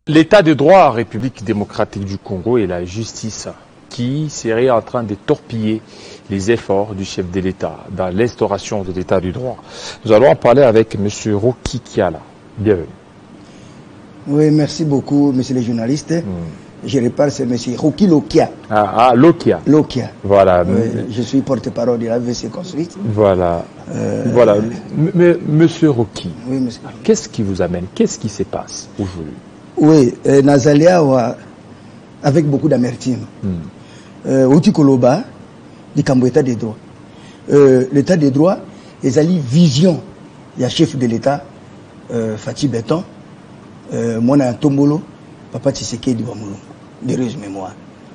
L'état de droit en République démocratique du Congo et la justice qui serait en train de torpiller les efforts du chef de l'État dans l'instauration de l'état du droit. Nous allons en parler avec M. Roki Kiala. Bienvenue. Oui, merci beaucoup, monsieur le journaliste. Je répare, c'est M. Roki Lokia. Lokia. Lokia. Voilà. Oui, je suis porte-parole de la VC Construite. Voilà. Voilà. Monsieur Roki, oui, monsieur. Qu'est-ce qui vous amène? Qu'est-ce qui se passe aujourd'hui? Oui, Nazalia, avec beaucoup d'amertume. Outi Koloba, du Cambo État des droits. L'état des droits, ils ont une vision. Il y a chef de l'État, Fatih Béton, Mona Tombolo, Papa Tshisekedi Bamolo, d'heureuse mémoire.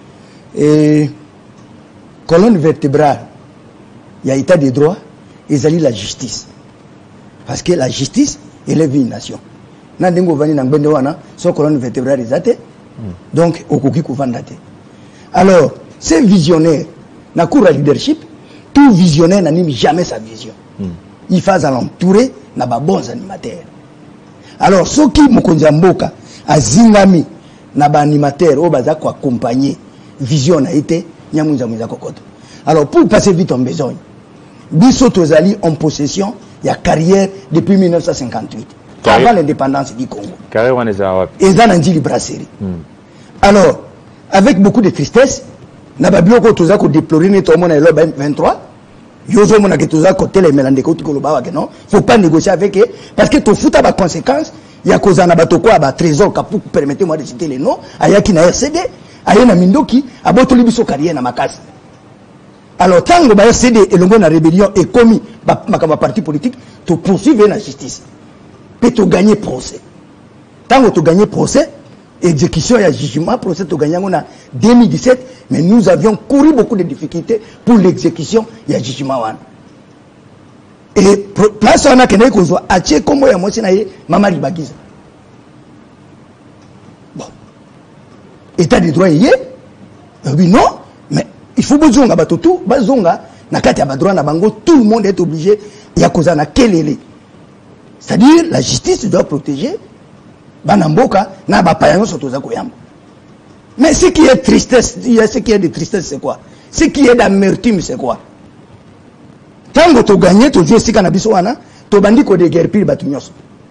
Et colonne vertébrale, il y a état des droits, ils ont la justice. Parce que la justice élève une nation. Nandengo vani nang bende wana so colonne vertébrale izate donc okoki kuvandate. Alors ces visionnaires na cour leadership, tout visionnaire n'anime jamais sa vision. Il faut l'entourer na ba bons animateurs. Alors ceux qui mokonzi mboka azingami na ba animateurs o baza ko accompagner vision na été nyamunza muza kokoto. Alors pour passer vite en besogne, biso tozali en possession il y a carrière depuis 1958. Avant l'indépendance du Congo. Et ça n'a dit brasserie. Alors, avec beaucoup de tristesse, n'a pas bien qu'on déplorer notre monde 23. Yozo mona que tous à côté les mélandes côté koloba non. Faut pas négocier avec eux parce que tout fout à conséquence. Il y a cause na batoko à trésor pour permettez-moi de citer les noms. Ayaki na RCD, ayena mindoki, aboto libiso carrière na makasi. Alors tant que ba RCD et le na rébellion est commis ma parti politique, to poursuivre la justice. Tu gagner procès. Tant que tu gagnes procès, exécution et jugement, procès tu gagnes en 2017, mais nous avions couru beaucoup de difficultés pour l'exécution et le jugement. Et place on a que nous avons acheté comme moi maman Libagiza. Bon. État de droit y est. Oui non, mais il faut bezonga batotu, bazonga na kati ya badroit na bango, tout le monde est obligé ya koza na kelele. C'est-à-dire, la justice doit protéger Banamboka, na bapayango sotoza koyamba. Mais ce qui est tristesse, ce qui est de tristesse, c'est quoi? Ce qui est d'amertume, c'est quoi? Tant que tu gagnes, tu joues ici cannabis wana, tu bandis ko de guerre pire batunyos.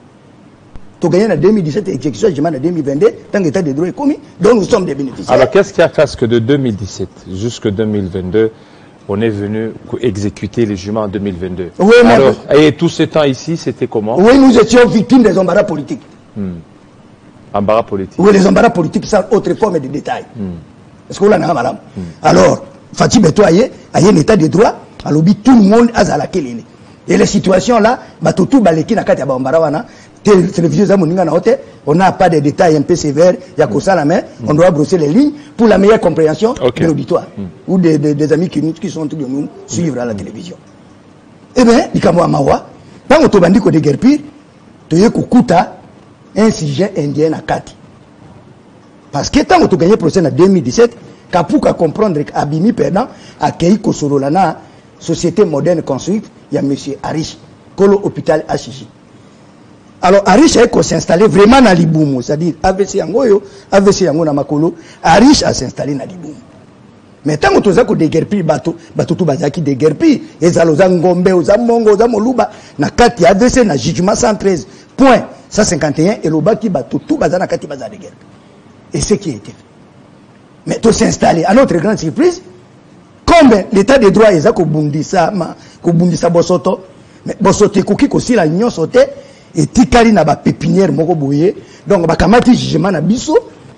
Tu gagnes en 2017 exécution, je en 2022, tant que l'état de droit est commis, donc nous sommes des bénéficiaires. Alors qu'est-ce qui a fait que de 2017 jusqu'à 2022, on est venu exécuter les jugements en 2022. Oui, alors, et tout ce temps ici, c'était comment? Oui, nous étions victimes des embarras politiques. Embarras politiques? Oui, les embarras politiques, c'est autre forme de détail. Est-ce que vous l'avez madame? Alors, Fatih Beto aye un état de droit, alors tout le monde a la kelele. Et les situations là, tout baleki na kati ya embarras wana, télévision za moninga na hote, on n'a pas de détails un peu sévères, il y a que ça la main, on doit brosser les lignes pour la meilleure compréhension de l'auditoire ou des amis qui sont tous de nous suivre à la télévision. Eh bien, il y a mawa, tant que tu bandis de guerre pire, tu y kukuta un sujet indien à Kati. Parce que tant que tu gagnes procès en 2017, Kapuka comprendre qu'Abimi perdant a accueilli Kosorolana, société moderne construite, il y a M. Arish, Kolo hôpital HJ. Alors, Arish a s'installé vraiment dans Liboumou, c'est-à-dire AVC Yangoyo, AVC Yango na Makolo, Arish a s'installé dans Liboumou. Mais tant que tu as des guerpilles, tu as des guerpilles, et tu as Ngombe, tu Mongo, tu Moluba, na Kati AVC, na jugement 113, point 151, et le bas qui bat tout, na Kati baza de guerre. Et ce qui a été fait. Mais tu s'installé, à notre grande surprise, comme l'état des droits, ils ont bundisa Bosoto, mais Bosoto, Kouki, aussi la union sautait, et tikali na ba pépinière moko boye donc ba kamati jugement na biso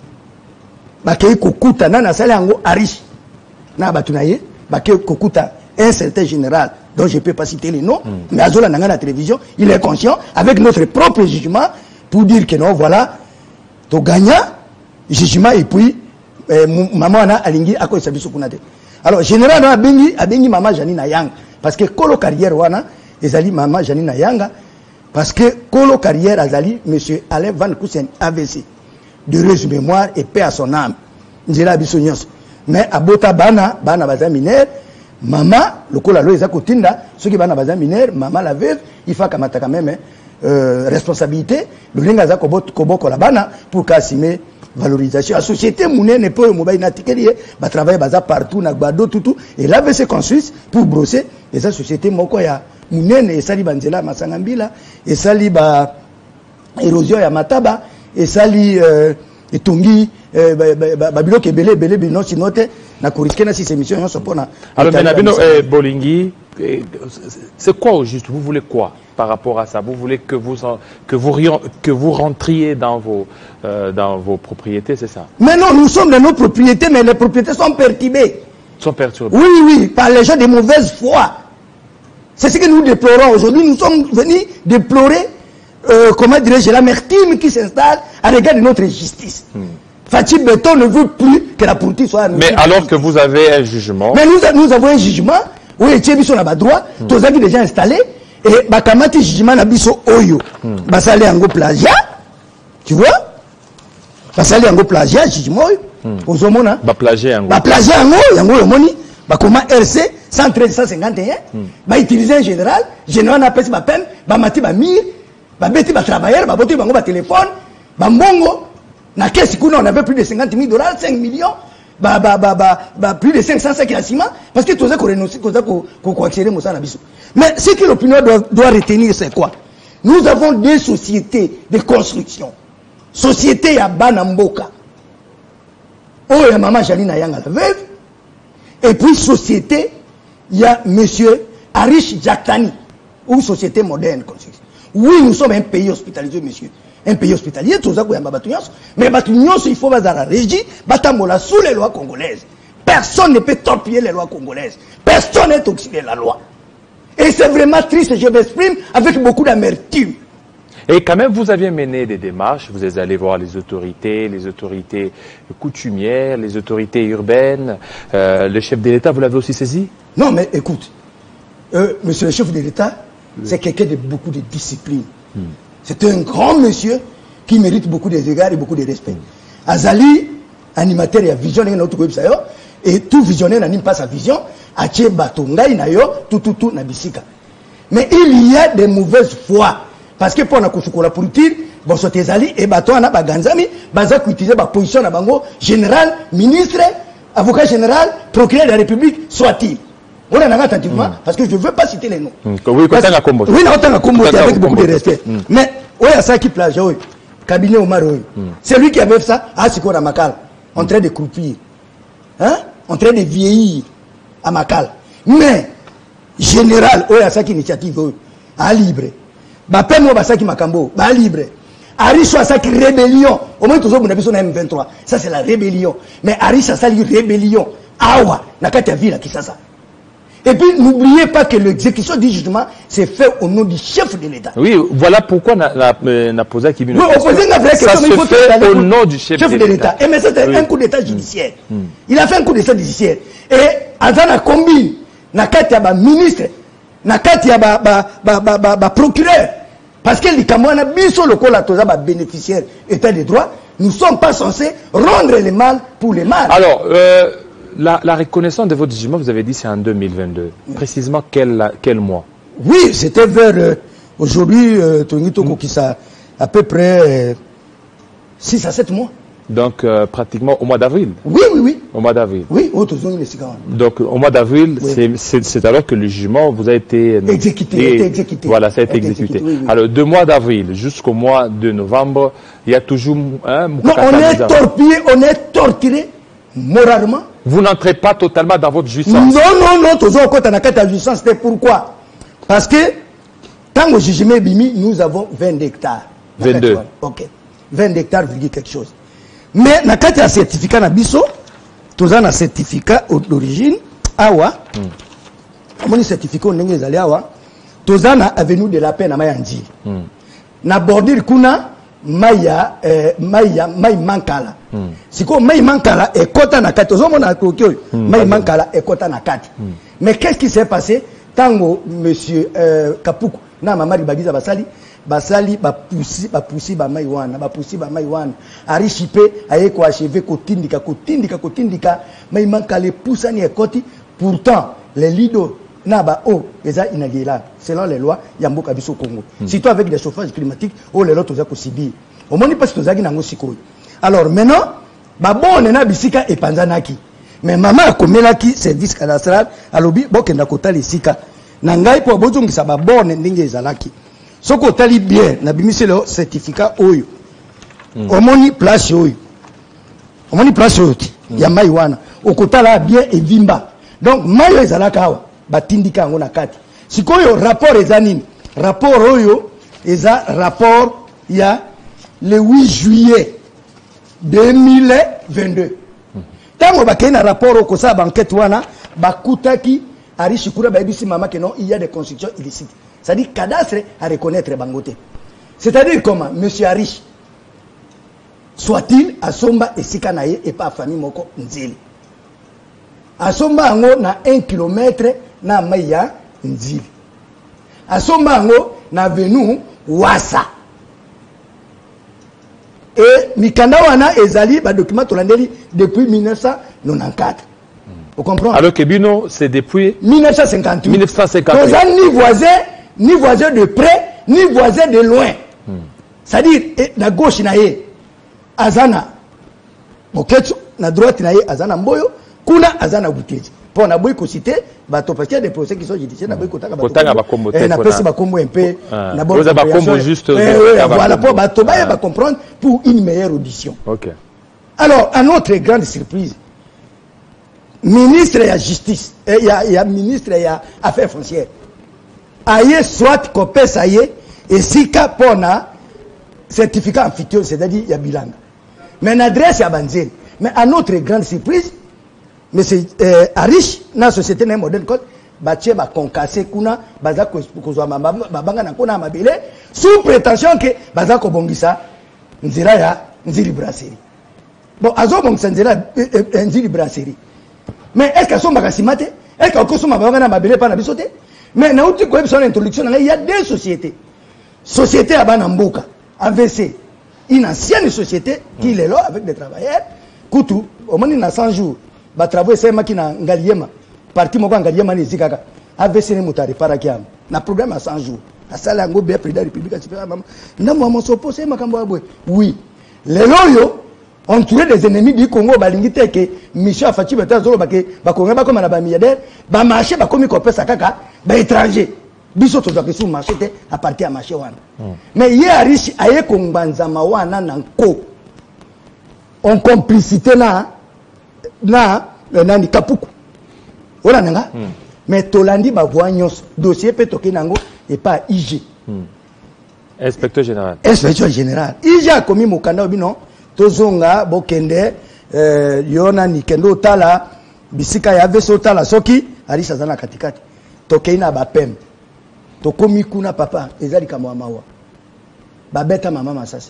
ba kei kokuta na sala yango Arish na batunaye ba kei kokuta un certain général dont je peux pas citer les noms mais azola nanga na télévision il est conscient avec notre propre jugement pour dire que non voilà to gagna jugement et puis maman na alingi ako sabiso kunate alors général na abengi maman Janina Yang parce que kolo carrière wana ezali maman Janina Yanga. Parce que Kolo Carrière Azali, M. Alain Van Koussen AVC, d'heureuse mémoire et paix à son âme. Mais à Bota Bana Baza mineur, maman, le Kola Loïsa Kotinda, ceux qui Bana Baza mineur, maman la veuve, il faut qu'à quand même, responsabilité le lenga za koboko la bana pour qu'assumer valorisation. La société mounée ne peut mobile natikeli ba travailler baza partout na gbado tout et là se construire pour brosser et sa société moko ya mounene et sali banzela masangambila et sali ba érosion ya mataba et sali etongi ba biloko ebele bino sinote na korisque na si émission yon sopona. Alors Menabino Bolingi, c'est quoi au juste? Vous voulez quoi par rapport à ça? Vous voulez que vous rentriez dans vos propriétés, c'est ça? Mais non, nous sommes dans nos propriétés, mais les propriétés sont perturbées. Sont perturbées? Oui, par les gens de mauvaise foi. C'est ce que nous déplorons aujourd'hui. Nous sommes venus déplorer, comment dirais-je, l'amertume qui s'installe à l'égard de notre justice. Fatih Beton ne veut plus que la politique soit... Mais alors que vous avez un jugement... Mais nous avons un jugement, oui, Tchebiso n'a pas droit, tous les avis déjà installés, et Bakamati jugement n'a biso Oyo. Basale Ango plagiat, tu vois? Basale Ango plagiat, jugement Oyo. Aux homona. Plagiat Ango. Plagiat Ango, Yango Yomoni, Bakoma RC, 113-151, utiliser un général n'a pas ma peine, Bamati Bamir, Babeti Batravailleur, Baboti Bango téléphone, Bambongo. Na caisse on avait plus de 50 000 $, 5 millions, plus de 500 sacs à ciment, parce que tout ça qu'on renonce, qu'on accélère Moussa Nabiso. Mais ce que l'opinion doit retenir, c'est quoi? Nous avons des sociétés de construction. Société à Banamboka. Oh, il y a maman Jalina Yang à la veuve. Et puis société, il y a monsieur Arish Jaktani, ou société moderne construction. Oui, nous sommes un pays hospitalisé, monsieur. Un pays hospitalier, tout ça, mais il faut la régie, sous les lois congolaises. Personne ne peut torpiller les lois congolaises. Personne n'est oxydé la loi. Et c'est vraiment triste, je m'exprime avec beaucoup d'amertume. Et quand même, vous aviez mené des démarches, vous êtes allé voir les autorités coutumières, les autorités urbaines, le chef de l'État, vous l'avez aussi saisi? Non, mais écoute, monsieur le chef de l'État, c'est quelqu'un de beaucoup de discipline. C'est un grand monsieur qui mérite beaucoup d'égards et beaucoup de respect. Azali, animateur et visionnaire notre website, et tout visionnaire n'anime pas sa vision, Ache Batonga, tout, Nabisika. Mais il y a des mauvaises foi. Parce que pour la politique, bon, c'est Azali et Baton, Baganzami, Bazak utiliser ma position à Bango, général, ministre, avocat général, procureur de la République, soit-il. On a attentivement, parce que je ne veux pas citer les noms. Oui, avec beaucoup de respect. Mais, oui, à ça qui plage, oui. Cabinet Omar, oui. C'est lui qui avait fait ça, à Sikora Makal, en train de croupir. Hein? En train de vieillir à Makal. Mais, général, oui, à ça qui initiative, oui. À libre. Bapemo Basaki Makambo, à libre. Arish à ça qui rébellion. Au moins, tous les gens ont M23. Ça, c'est la rébellion. Mais Arish à ça, rébellion. Awa, Nakata Villa, qui ça. Et puis, n'oubliez pas que l'exécution du jugement s'est fait au nom du chef de l'État. Oui, voilà pourquoi n'a posé qui vient. Ça se fait au nom du chef de l'État. Et mais c'était un coup d'État judiciaire. Il a fait un coup d'État judiciaire. Et, Azana combine, Nakati a ministre, Nakati a procureur. Parce que les Camerounais, biso le colatosa bénéficiaire État de droit, nous ne sommes pas censés rendre les mal pour les mal. Alors, la reconnaissance de votre jugement, vous avez dit c'est en 2022. Précisément quel mois? Oui, c'était vers aujourd'hui, Tonito qui ça à peu près 6 à 7 mois. Donc pratiquement au mois d'avril. Oui. Au mois d'avril. Oui, donc au mois d'avril, c'est alors que le jugement vous a été exécuté. Voilà, ça a été exécuté. Oui. Alors de mois d'avril jusqu'au mois de novembre, il y a toujours non, on est torpillé, on est torturé moralement. Vous n'entrez pas totalement dans votre jouissance. Non, toujours quand on a la jouissance, c'était pourquoi? Parce que, tant au jugement Bimi, nous avons 20 hectares. 22. Ok. 20 hectares, virgule quelque chose. Mais, dans le un certificat na biso, tous un certificat d'origine, awa, mon certificat, on est allé awa, tous un avenue de la paix na Mayandi. Na bordure kuna, Maya Mankala. Siko May Mankala est kota na kati. Ozo mona kokyo. May Mankala est kota na kati. Mais qu'est-ce qui s'est passé? Tango monsieur Kapuku na mama ribagiza basali ba poussi ba mai wana arishipe aye ko achever kotindika May Mankala poussa ni ekoti. Pourtant les lido Naba oh eza inaliénable selon les lois Yamboka biso Congo. Surtout avec des chauffages climatiques oh les lots toza ko subir. Au moins parce que tozaki nango sikoyo. Alors maintenant ba bonne na bisika e panzanaki. Mais maman a komelaki service cadastral alobi bokenda kotali sika. Na ngai po bozongisa ba bonne ndenge ezalaki. Soko tali bien na bimise le certificat oyo. Omoni place oyo. Omoni place oyo ti ya mai wana. Okotala bien evimba. Donc mayo ezalaka awa batindika ngo na kati. Sikoyo rapport eza nini? Rapport oyo eza rapport ya le 8 juillet 2022. Tango bakena rapport au kosa banquette wana bakutaki Arish Kura baibisi mama que non il y a des constructions illicites. C'est-à-dire cadastre à reconnaître bangote. C'est-à-dire comment monsieur Arish soit-il à Somba et Sikanaye et pas famille moko nzili. À Somba ango na 1 km na maya nzili. À Somba ango na venu wasa. Et mikanda wana ezali ba document tolandeli depuis 1994. Vous comprenez? Alors que Bino c'est depuis 1958. 1958. Ni voisin de près, ni voisin de loin. C'est-à-dire na gauche na ye azana Moketu, na droite na ye azana Mboyo, kuna azana Buteji. Pour na boy ko citer bato parce qu'il y a des procès qui sont judiciaires na boy kotaka bato. Na pesi ba kombo un peu na bon. Vous avez ba kombo juste voilà pour bato ba va comprendre pour une meilleure audition. OK. Alors, à notre grande surprise, ministre de la justice, il y a ministre de affaires foncières. Aïe soit copé ça y est et si capona certificat amphithéo, c'est-à-dire il y a bilan. Mais l'adresse à Banzel. Mais à notre grande surprise, mais c'est Arish na société na modèle code batie ba concassé kuna baza ko kozwa mabanga na kona mabele sous prétention que baza ko bongisa nzira ya nzili brasserie. Bon azo bongisa nzira nzili brasserie. Mais est-ce que somba kasimate? Est-ce que okosoma mabanga na mabele pa na bisote? Mais na uti ko son introduction il y a deux sociétés. Société à Banamboka, AVC, une ancienne société qui est là avec des travailleurs. Koutou, au moins il y a 100 jours. Ba travaux c'est makina ngaliema parti moko ngaliema ni zikaka AVC ni mutari para kiam na programme à 100 jours asala ngo be président république super mama ndamo mo s'opposer makambo abwe oui les loyo ont trouvé des ennemis du Congo balingite que Michel Fachi beta zolo bake ba Congo ba comme na ba milliardaire ba marché ba komi ko pesa kaka ba étranger biso to doit sur marché te à partir à marché wana mais hier Arish aye kombanza mawana nanko en complicité na nani kapuku ona nanga mais tolandi ba voix nyos dossier pe toke nango et pas IG inspecteur général IG a commis mokanda obino tozonga bokende yona ni kendo tala bisika ya veso tala soki Arish azana katikati toke na ba pem to komi kuna papa ezali kama mawa babeta mama masasa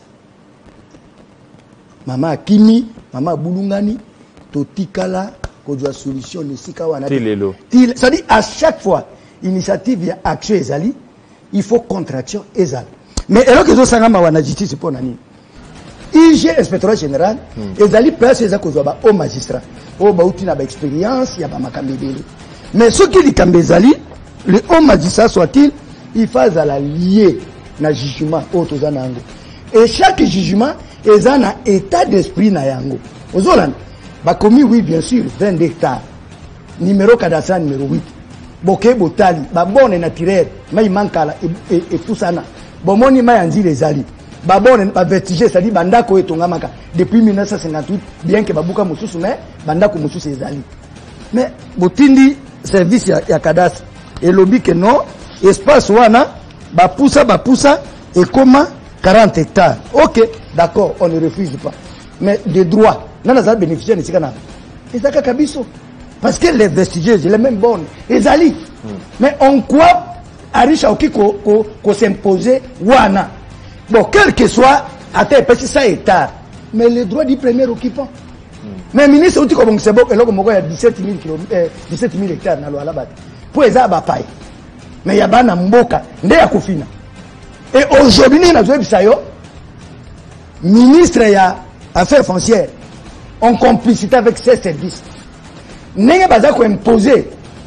mama Kimi mama bulungani totikala kodwa solution ne sika wana tilelo ça dit à chaque fois initiative ya action ezali il faut contre-action ezali mais alors que zo sangama wana justice pour nani IG inspecteur général ezali place eza kozwa ba au magistrat o ba uti na ba expérience ya ba makambebele mais ce qui likambe ezali le haut magistrat soit-il il faut la lier na jugement auto zanango et chaque jugement eza na état d'esprit na yango ozolana ba commis oui bien sûr 20 hectares numéro cadastral numéro 8 boke botali ba bonne naturelle mai mankala et poussana bomoni mai anzile ezali ba bonne ba vertige c'est-à-dire bandako etongamaka depuis 1958 bien que babuka mususu mais bandako mususu ezali mais botindi service ya cadastre et lobby que non espace wana ba poussa et comment 40 hectares. OK, d'accord, on ne refuse pas. Mais des droits, nana za bénéficier de sikana. Ezaka kabiso parce que les vestiges les mêmes bonnes, ezali. Mais on quoi Arisha okiko ko s'imposer wana. Bon, quel que soit atteint parce ça hectares, mais les droits du premier occupant. Mais ministre outi ko bongse bok eloko moko ya 17 000 hectares na lo alabati. Pour eza ba paille. Mais ya bana mboka nde ya kufina. Et aujourd'hui, nous avons ministre ya affaires foncières en complicité avec ces services. Nous avons imposé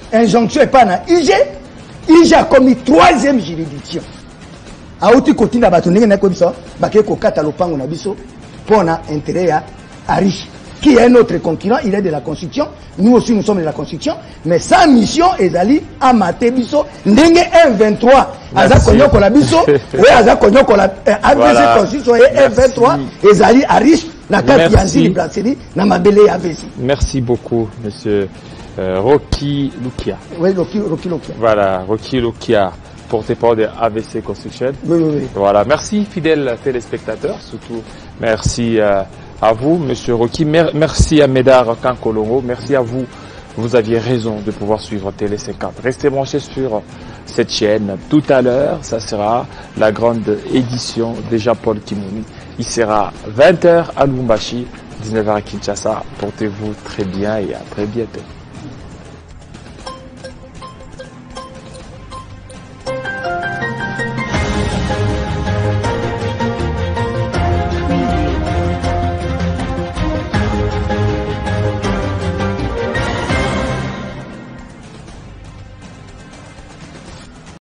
injonction et pas na IG. IG a commis 3e juridiction. Aouti kotina batonenge na ko biso baké ko kata lopango na biso pour na intérêt à riche qui est notre concurrent, il est de la Constitution, nous aussi nous sommes de la Constitution, mais sa mission ezali à mater biso ndenge 1-23 aza konyoko la biso oui aza konyoko la ABC Constitution et 1-23 ezali à riche na kati ya nzili brasserie na mabele ya ABC. Merci beaucoup monsieur Rocky Lukia. Oui, Rocky Lukia. Voilà, Rocky Lukia, porte-parole de AVC Construction. Oui, oui, oui. Voilà, merci fidèles téléspectateurs, surtout merci à vous, monsieur Rocky. Merci à Médard Kankolongo. Merci à vous. Vous aviez raison de pouvoir suivre Télé 50. Restez branchés sur cette chaîne. Tout à l'heure, ça sera la grande édition de Jean-Paul Kimouni. Il sera 20h à Lubumbashi, 19h à Kinshasa. Portez-vous très bien et à très bientôt.